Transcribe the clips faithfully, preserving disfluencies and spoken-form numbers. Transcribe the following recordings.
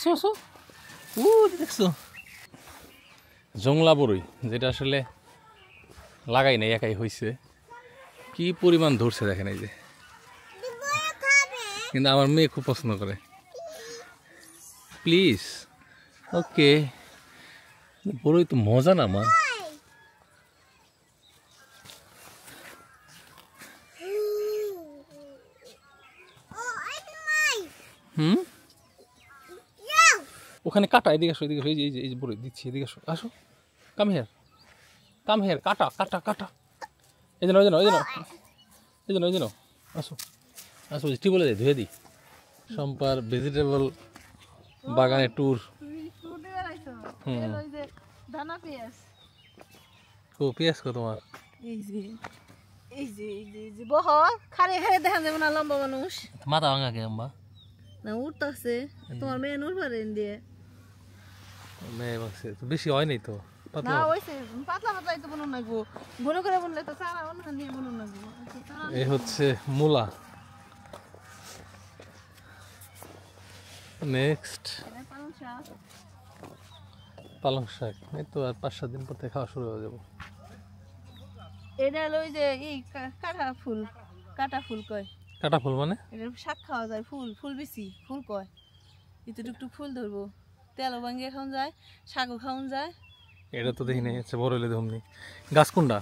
আসো আসো ও দেখছো জংলা বড়ই যেটা আসলে লাগাই নাই একাই হয়েছে কি পরিমাণ ধরছে দেখেন এই যে কিন্তু আমার মেয়ে খুব পছন্দ করে প্লিজ ওকে বড়ই তো মজা না আমার হুম ওখানে কাটা এদিকে আসো এদিকে এই যে এই যে বড়ই দিচ্ছি এদিকে আসো আসো কাম হেয়ার কাম হেয়ার কাটা কাটা কাটা এই জন্য ওই জন্য ওই জন্য এই জন্য ওই জন্য আসো আসো টিউবওয়েলে যাই ধুয়ে দিই সম্পার ভেজিটেবল বাগানের ট্যুর হুম ও পেঁয়াজ কো তোমার এই যে এই যে এই যে এই যে বহ খারে খারে দেখা যাবে না লম্বা মানুষ মাথা ভাঙা কে আম্মা না উঠতাছে তোমার মেয়ে নূর পারেন দিয়ে মেয়ে বাক্সে তো বেশি হয় নাই তো না হইছে পাতলা পাতলাই তো বনুন লাগবো ঘন করে বনলে তো চারা অন্য নিয়ে বনুন লাগবো এই হচ্ছে মূলা নেক্সট পালং শাক পালং শাক এই তো আর পাঁচ সাত দিন পর থেকে খাওয়া শুরু হয়ে যাবো এটা লই যে এই কাটা ফুল কাটা ফুল কয় কাটা ফুল মানে এটা শাক খাওয়া যায় ফুল ফুল বেশি ফুল কয় একটু টুকটুক ফুল ধরবো তেলও ভাঙিয়ে খাওয়া যায় শাকও খাওয়া যায় এটা তো দেখি নাই আচ্ছা বড় হলে ধমনি গাছ কোনটা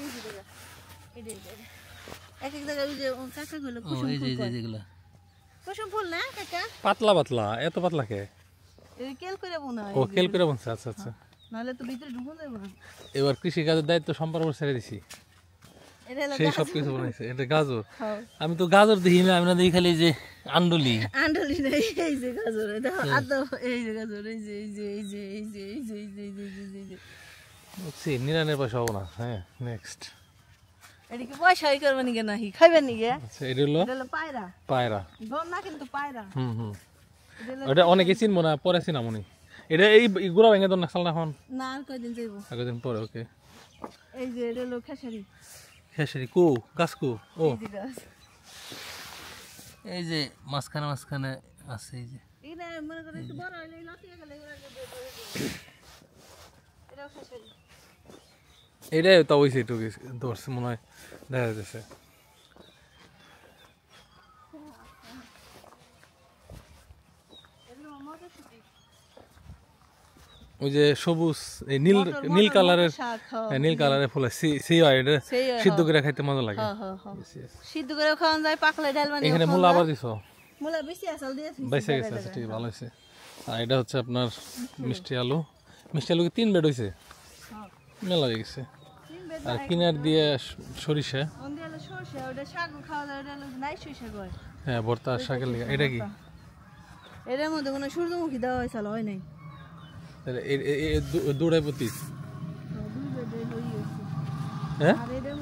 এক এক জায়গায় ওই যে কাকা গুলো কুসুম ফুল কয় যেগুলা কুসুম ফুল না কাকা পাতলা পাতলা এত পাতলা কে এই কেল করে বোনা ও কেল করে বনছে আচ্ছা আচ্ছা নালে তো ভিতরে ঢুকুন যাবে না এবার কৃষি কাজের দায়িত্ব সম্পূর্ণ ছেড়ে দিছি এটা হলো সেই সব কিছু বানাইছে এটা গাজর আমি তো গাজর দেখি না আমি না দেখি খালি যে আন্ডলি আন্ডলি নাই এই যে গাজর এটা আদা এই যে গাজর এই যে এই যে এই যে এই যে এই যে এই যে এই যে এই যে বুঝছি নিরানের পয়সা হবো না হ্যাঁ নেক্সট এটা কি পয়সা ই করবেন কি নাকি খাইবেন নাকি আচ্ছা এটা হলো এটা হলো পায়রা পায়রা গম না কিন্তু পায়রা হুম হুম এটা অনেকে চিনবো না পরে চিনাম উনি এটা এই গুড়া ভেঙে তো নাকসাল না এখন না আর কয়দিন যাইবো আগের পরে ওকে এই যে এটা হলো খেসারি খেসারি কো গাছ কো ও এই যে গাছ এই যে মাঝখানে মাঝখানে আছে এই যে এটা মনে করে একটু বড় হইলে লতিয়ে গেলে এটাও খেসারি এটাই তো ওইছে একটু ধরছে মনে হয় দেখা যাচ্ছে ওই যে সবুজ এই নীল নীল কালারের নীল কালারের ফুল সেই হয় এটা সিদ্ধ করে খাইতে মজা লাগে সিদ্ধ করে খাওয়া যায় পাকলে ডাল বানিয়ে এখানে মূলা আবার দিছো মূলা বেশি আসল দিয়েছি বেঁচে গেছে আচ্ছা ঠিক ভালো হয়েছে আর এটা হচ্ছে আপনার মিষ্টি আলু মিষ্টি আলু কি তিন বেড হয়েছে মেলা হয়ে গেছে আর কিনার দিয়ে সরিষা হ্যাঁ ভর্তা শাকের লেগে এটা কি এটার মধ্যে কোনো সূর্যমুখী দেওয়া হয়েছে হয় নাই দুটাই প্রতি হ্যাঁ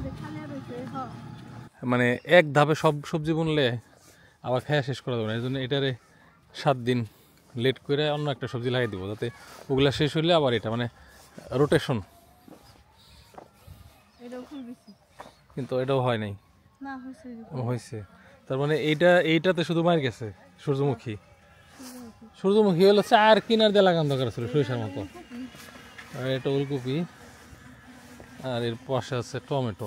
মানে এক ধাপে সব সবজি বুনলে আবার খাওয়া শেষ করা যাবে না এই জন্য এটারে সাত দিন লেট করে অন্য একটা সবজি লাগিয়ে দিব যাতে ওগুলা শেষ হইলে আবার এটা মানে রোটেশন কিন্তু এটাও হয় নাই হয়েছে তার মানে এইটা এইটাতে শুধু মার গেছে সূর্যমুখী সূর্যমুখী হলো চার কিনার দিয়ে লাগানো দরকার ছিল সরিষার মতো আর এটা ওলকপি আর এর পাশে আছে টমেটো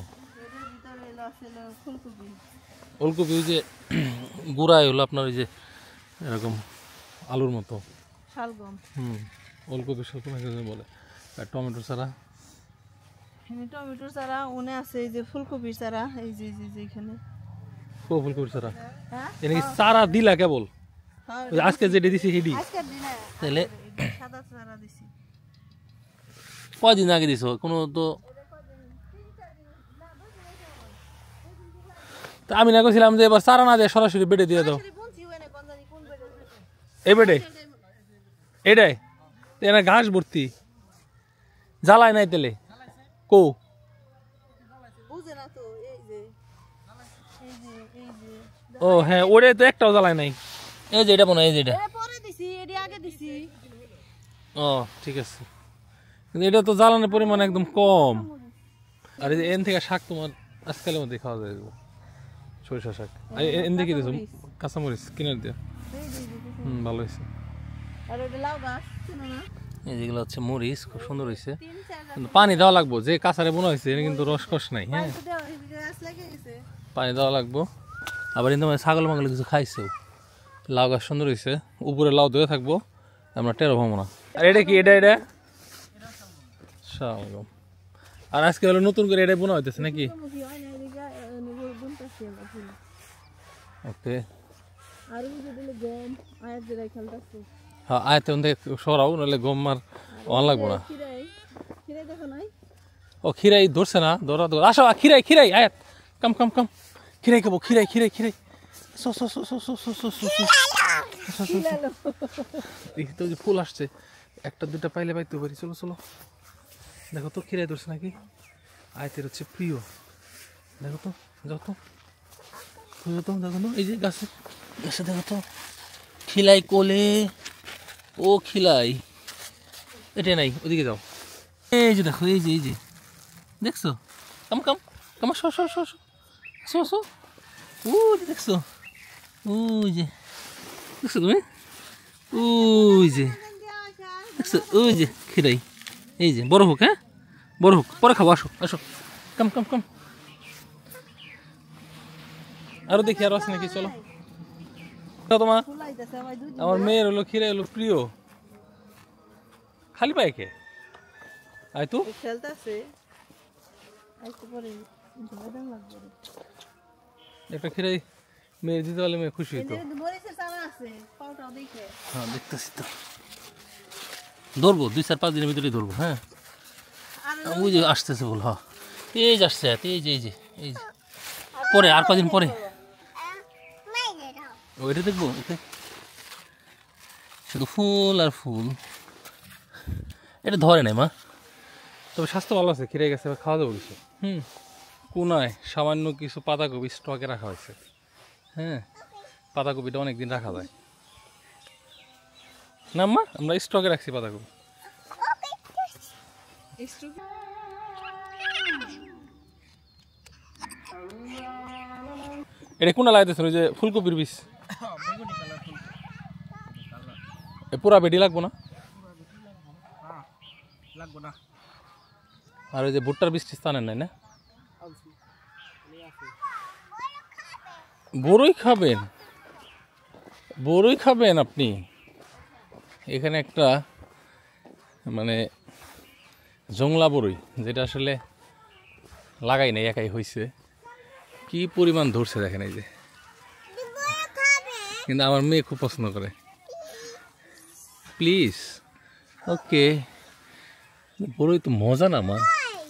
ওলকপি ওই যে গুঁড়াই হলো আপনার ওই যে এরকম আলুর মতো হুম ওলকপি শালগম বলে আর টমেটো ছাড়া টমেটোর চারা ওনে আছে এই যে ফুলকপির চারা এই যে যে এখানে ও ফুলকপির চারা এনে কি চারা দিলা কেবল আজকে যেটা দিছি হেডি আজকে দিনা তাহলে সাদা চারা দিছি কয়দিন আগে দিছো কোনো তো আমি না কইছিলাম যে এবার চারা না দিয়ে সরাসরি বেডে দিয়ে দাও এই বেডে এটাই এনে ঘাস ভর্তি জ্বালায় নাই তেলে কো ও হ্যাঁ ওরে তো একটাও জ্বালায় নাই এই যে এটা মনে হয় এই যে এটা ও ঠিক আছে কিন্তু এটা তো জ্বালানোর পরিমাণ একদম কম আর এই যে এন থেকে শাক তোমার আজকালের মধ্যে খাওয়া যায় সরিষা শাক এন দেখে দিয়েছো কাঁচামরিচ কিনার দিয়ে হুম ভালো হয়েছে আর ওটা লাউ গাছ চিনো না? এই যেগুলো হচ্ছে মরিচ, খুব সুন্দর হয়েছে, তিন চার কিন্তু পানি দেওয়া লাগবো। যে কাঁচারে বোনা হয়েছে এটা কিন্তু রস কষ নাই। হ্যাঁ, গাছ দেওয়া হয়েছে, গাছ লাগিয়ে গেছে। পানি দেওয়া লাগবো। আবার কিন্তু মানে ছাগল মাগল কিছু খাইছেও। লাউ গাছ সুন্দর হয়েছে, উপরে লাউ ধরে থাকবো, আমরা টেরো ভাবো না। আর এটা কি? এটা এটা শালগম। আর আজকে হলো নতুন করে এটা বোনা হইতেছে নাকি? মুখী হয় না, এদিকে আহ, বুনতেছি আমরা ফুল। ওকে, আর ওই যে দিলে গম আয়াত দিলাই খেলতেছে। হ্যাঁ আয়তে অন্ধে সরাও, নাহলে গম আর অন লাগবো না। খিরাই খিরাই দেখো নাই? ও খিরাই ধরছে না, ধরা ধর। আসো খিরাই খিরাই আয়াত, কাম কাম কাম, খিরাই খাবো, খিরাই খিরাই খিরাই। সো সো সো সো সো সো সো সো সো। খিলালো। দেখি তো যে ফুল আসছে, একটা দুটা পাইলে পাইতে পারি। চলো চলো, দেখো তো খিরাই ধরছে নাকি? আয়তের হচ্ছে প্রিয়। দেখো তো, যাও তো, দেখো তো, দেখো তো, এই যে গাছে গাছে দেখো তো, খিলাই কোলে। ও খিলাই, এটা নাই, ওদিকে যাও। এই যে দেখো, এই যে এই যে দেখছো, কাম কাম কাম, শো শো শো শো শো শো। ওই যে দেখছো, ওই যে দেখছো তুমি, ওই যে দেখছো, ওই যে খিরাই। এই যে বড় হোক, হ্যাঁ বড় হোক, পরে খাবো। আসো আসো, কাম কাম কাম। আরো দেখি আরো আছে নাকি, চলো। তোমার ফুলাইতেছে ভাই দুই আমার মেয়ের হলো খিরাই হলো প্রিয়। খালি পায়ে কে আয় তো, খেলতেছে। আইতে পরে ধরে লাগবে। একটা খিরাই মেয়ে দিতে পারলে মেয়ে খুশি হইতো। এদের মরিচের চারা আছে, পাউটাও দেখে। হ্যাঁ দেখতেছি তো, ধরবো দুই চার পাঁচ দিনের ভিতরে ধরবো। হ্যাঁ আর ওই যে আসতেছে বল, হ্যাঁ এই যে আসছে, এই যে এই যে এই যে পরে আর কদিন পরে ওইটা দেখবো। ওকে, শুধু ফুল আর ফুল, এটা ধরে নাই মা। তবে স্বাস্থ্য ভালো আছে, খিরে গেছে, খাওয়া দাওয়া কিছু। হুম, কোনায় সামান্য কিছু পাতাকপি স্টকে রাখা হয়েছে। হ্যাঁ, পাতাকপিটা অনেক দিন রাখা যায় না মা, আমরা স্টকে রাখছি পাতাকপি। এটা কোনা লাগাইতেছেন? ওই যে ফুলকপির বীজ, পুরা বেডি লাগবো না? লাগবো না। আর ওই যে ভুট্টার বীজ স্থানের নাই না? বড়ই খাবেন, বড়ই খাবেন আপনি? এখানে একটা মানে জংলা বড়ই, যেটা আসলে লাগাই নাই, একাই হয়েছে। কি পরিমাণ ধরছে দেখেন, এই যে। কিন্তু আমার মেয়ে খুব পছন্দ করে। Please, okay. বড়ই তো মজা না মা।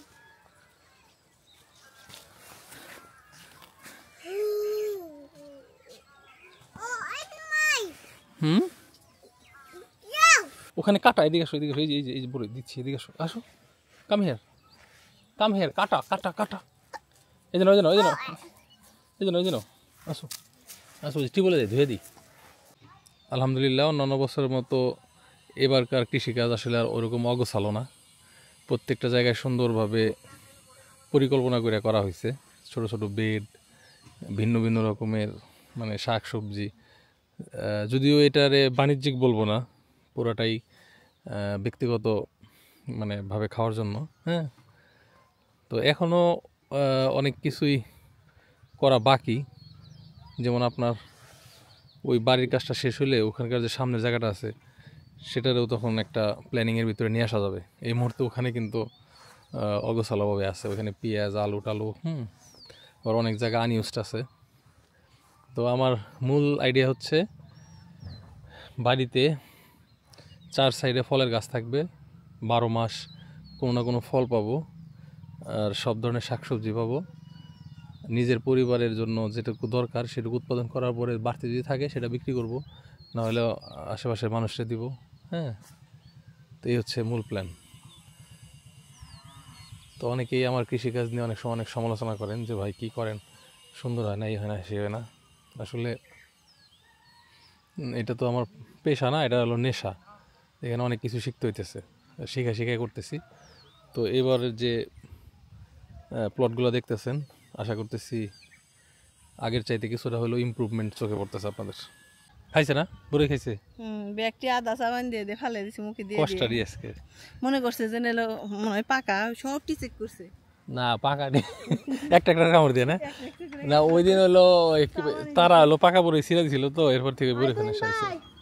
হুম, ওখানে কাটা, এদিকে আসো, এদিকে আসো, এই যে এই যে বড়ই দিচ্ছি, এদিকে আসো, আসো, কাম হেয়ার, কাম হেয়ার, কাটা কাটা কাটা। এই জন্য ওই জন্য ওই জন্য এই জন্য ওই জন্য আসো আসো, টিউবওয়েলে যাই ধুয়ে দিই। আলহামদুলিল্লাহ, অন্যান্য বছরের মতো এবারকার কৃষিকাজ আসলে আর ওরকম অগোছালো না। প্রত্যেকটা জায়গায় সুন্দরভাবে পরিকল্পনা করে করা হয়েছে। ছোট ছোট বেড, ভিন্ন ভিন্ন রকমের মানে শাক সবজি। যদিও এটারে বাণিজ্যিক বলবো না, পুরাটাই ব্যক্তিগত মানে ভাবে খাওয়ার জন্য। হ্যাঁ, তো এখনও অনেক কিছুই করা বাকি। যেমন আপনার ওই বাড়ির কাজটা শেষ হলে ওখানকার যে সামনের জায়গাটা আছে সেটারও তখন একটা প্ল্যানিংয়ের ভিতরে নিয়ে আসা যাবে। এই মুহূর্তে ওখানে কিন্তু অগোছালোভাবে আছে, ওখানে পেঁয়াজ আলু টালু, হুম, আবার অনেক জায়গা আনইউজড আছে। তো আমার মূল আইডিয়া হচ্ছে বাড়িতে চার সাইডে ফলের গাছ থাকবে, বারো মাস কোনো না কোনো ফল পাবো, আর সব ধরনের শাকসবজি পাবো। নিজের পরিবারের জন্য যেটুকু দরকার সেটুকু উৎপাদন করার পরে বাড়তি যদি থাকে সেটা বিক্রি করব, নাহলে আশেপাশের মানুষকে দিব। হ্যাঁ, তো এই হচ্ছে মূল প্ল্যান। তো অনেকেই আমার কৃষিকাজ নিয়ে অনেক সময় অনেক সমালোচনা করেন যে ভাই কী করেন, সুন্দর হয় না, এই হয় না, সে হয় না। আসলে এটা তো আমার পেশা না, এটা হলো নেশা। এখানে অনেক কিছু শিখতে হইতেছে, শিখা শিখাই করতেছি। তো এবারের যে প্লটগুলো দেখতেছেন, আশা করতেছি আগের চাইতে কিছুটা হলেও ইমপ্রুভমেন্ট চোখে পড়তেছে আপনাদের। খাইছে না বড়ই খাইছে হুম ব্যাগটি আদা সাবান দিয়ে দিয়ে ফেলে দিছি মুখে দিয়ে কষ্ট দিয়ে। দিয়ে আজকে মনে করছে যে নেলো মনে হয় পাকা সবটি চেক করছে না পাকা নেই একটা একটা কামড় দিয়ে না না ওই দিন হলো তারা হলো পাকা বড়ই ছিঁড়ে দিছিল তো এরপর থেকে বড়ি খাওয়া শুরু হয়েছে